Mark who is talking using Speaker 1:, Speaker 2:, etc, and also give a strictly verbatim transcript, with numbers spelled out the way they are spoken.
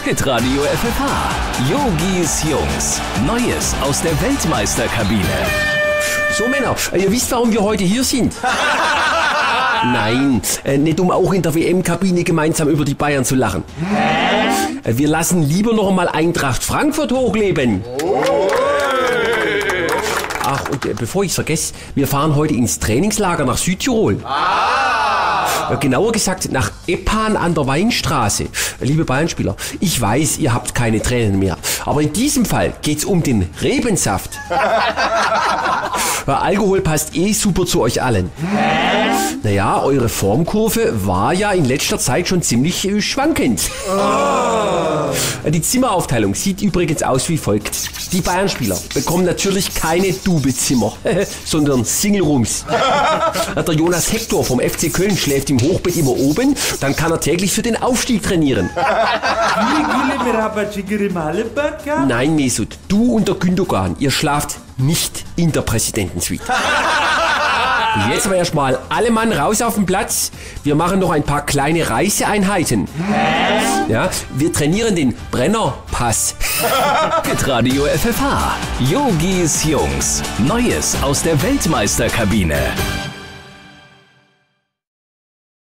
Speaker 1: Hitradio F F H. Yogis Jungs. Neues aus der Weltmeisterkabine.
Speaker 2: So Männer, ihr wisst, warum wir heute hier sind? Nein, äh, nicht um auch in der W M-Kabine gemeinsam über die Bayern zu lachen. Äh, wir lassen lieber noch einmal Eintracht Frankfurt hochleben. Ach, und äh, bevor ich es vergesse, wir fahren heute ins Trainingslager nach Südtirol. Äh, genauer gesagt nach Eppan an der Weinstraße. Äh, liebe Bayern-Spieler, ich weiß, ihr habt keine Tränen mehr. Aber in diesem Fall geht's um den Rebensaft. Weil Alkohol passt eh super zu euch allen. Naja, eure Formkurve war ja in letzter Zeit schon ziemlich äh, schwankend. Oh. Die Zimmeraufteilung sieht übrigens aus wie folgt. Die Bayern-Spieler bekommen natürlich keine Doublezimmer, sondern Single-Rooms. Der Jonas Hector vom F C Köln schläft im Hochbett immer oben, dann kann er täglich für den Aufstieg trainieren. Nein, Mesut, du und der Gündogan, ihr schlaft nicht in der Präsidentensuite. Und jetzt aber erstmal alle Mann raus auf den Platz. Wir machen noch ein paar kleine Reiseeinheiten. Ja, wir trainieren den Brennerpass.
Speaker 1: Hitradio F F H. Yogis Jungs. Neues aus der Weltmeisterkabine.